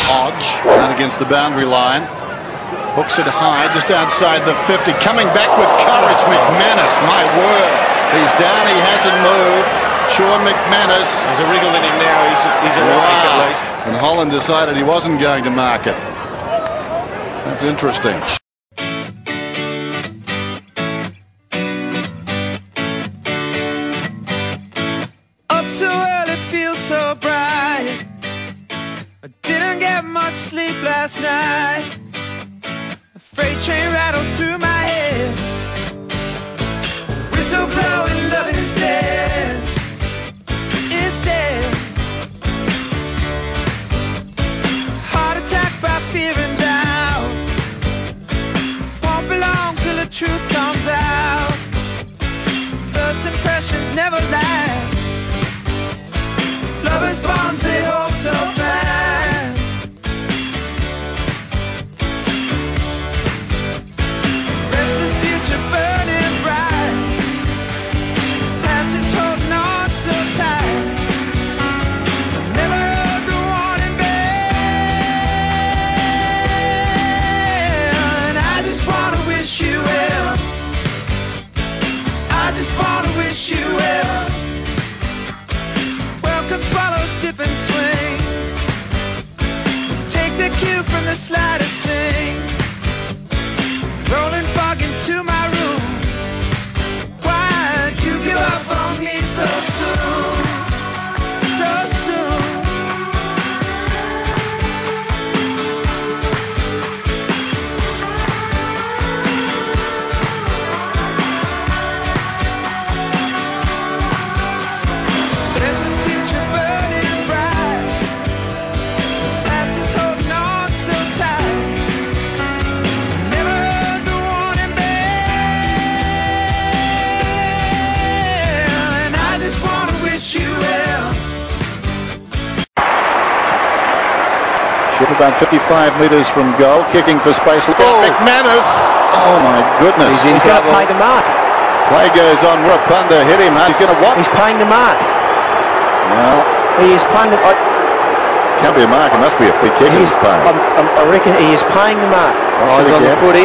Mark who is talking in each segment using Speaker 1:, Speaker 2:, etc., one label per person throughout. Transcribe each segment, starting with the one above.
Speaker 1: Hodge out against the boundary line. Hooks it high, just outside the 50. Coming back with courage, McManus. My word. He's down, he hasn't moved. Shaun McManus.
Speaker 2: There's a wriggle in him now. He's arriving at least.
Speaker 1: And Holland decided he wasn't going to mark it. That's interesting.
Speaker 3: Up so early, feels so bright. I didn't get much sleep last night. A freight train rattled through my head. Whistle blowing, loving is dead. Is dead. Heart attack by fear and doubt. Won't belong till the truth comes out. First impressions never lie. Lovers' bonds, they hold so fast. Restless future burning bright. Past is holding on so tight. Never heard the warning bell. And I just wanna wish you well. I just wanna wish you well. Welcome swallows, dip and swing. Take the cue from the slightest thing. Rolling fog into my room. Why'd you give up on me so soon? So soon. Restless future burning bright. Past is holding on so tight. Never heard the warning bell. And I just wanna wish you well.
Speaker 1: Should about 55 metres from goal, kicking for space. Look out, McManus! Oh my goodness.
Speaker 4: He's going to pay the mark.
Speaker 1: Play goes on, Rapunda hit him. He's going to what?
Speaker 4: He's paying the mark.
Speaker 1: Well,
Speaker 4: He is paying the mark.
Speaker 1: can't be a mark, it must be a free kick he's paying.
Speaker 4: I reckon he is paying the mark.
Speaker 1: Eyes on the
Speaker 4: footy.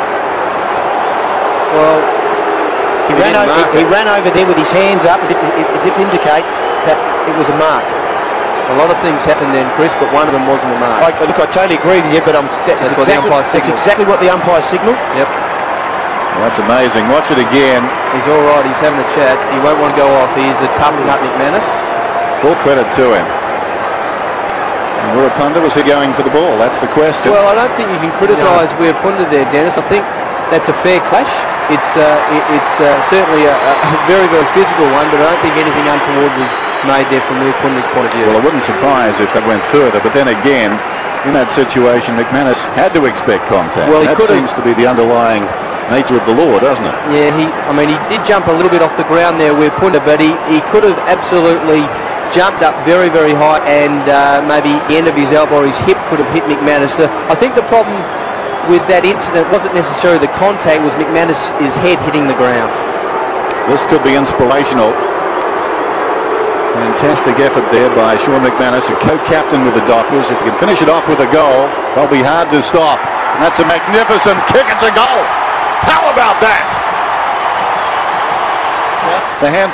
Speaker 4: Well, he ran over there with his hands up as if to indicate that it was a mark.
Speaker 5: A lot of things happened then, Chris, but one of them wasn't a mark.
Speaker 4: Look, I totally agree with you, but
Speaker 5: That's what the umpire signalled.
Speaker 4: That's exactly what the umpire signalled.
Speaker 5: Yep.
Speaker 1: That's amazing. Watch it again.
Speaker 5: He's all right. He's having a chat. He won't want to go off. He's a tough nut, McManus.
Speaker 1: Full credit to him. And Rapunda, was he going for the ball? That's the question.
Speaker 5: Well, I don't think you can criticise Rapunda there, Dennis. I think that's a fair clash. It's certainly a very, very physical one, but I don't think anything untoward was made there from Rapunda's point of view.
Speaker 1: Well, it wouldn't surprise if that went further, but then again, in that situation, McManus had to expect contact.
Speaker 5: Well,
Speaker 1: that seems to be the underlying nature of the law, doesn't it?
Speaker 5: Yeah, he did jump a little bit off the ground there with Rapunda, but he could have absolutely jumped up very, very high, and maybe the end of his elbow or his hip could have hit McManus. I think the problem with that incident wasn't necessarily the contact, was McManus' head hitting the ground.
Speaker 1: This could be inspirational. Fantastic effort there by Shaun McManus, a co-captain with the Dockers. If he can finish it off with a goal, they'll be hard to stop. And that's a magnificent kick. It's a goal. How about that? The hand